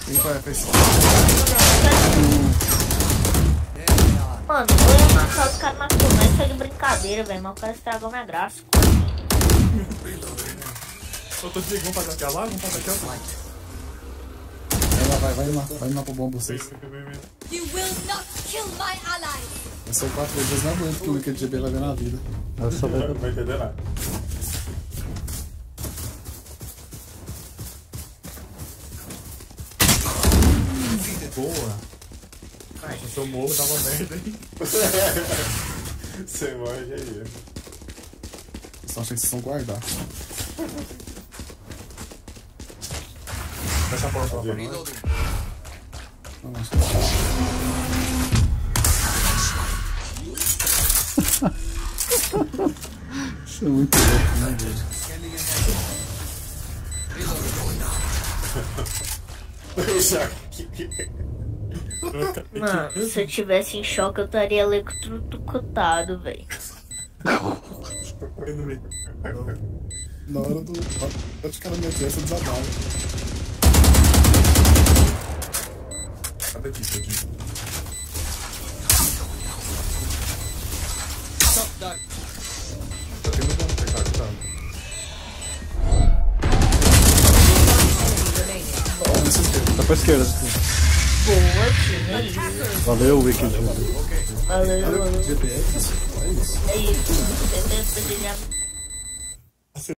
Vem pra esse. Mano, eu ia matar os caras na começa foi de brincadeira, velho. Mas o cara estragou minha graça. Eu tô dizendo, vamos fazer aqui a lá? Vamos fazer aqui a lá. Vai lá pro bom vocês. You will not kill my ally. Eu sou 4 vezes, não aguento que o Wicked GB vai ver na vida. Eu só vou... Não vai entender nada. Boa. Se eu morro, dá uma merda, hein? Você morre já ia. Eu só achei que vocês vão guardar. Fecha a porta lá. Nossa. Isso é muito louco, né, velho? Mano, se eu tivesse em choque, eu estaria eletrocutado, velho. Na hora do. Pode ficar na minha cabeça desabava. Cadê aqui, Tadinho? Tá tendo como pegar, tá? Tá pra esquerda. Boa, time. Valeu, Wicked. Valeu, valeu. GPS? É isso. Você já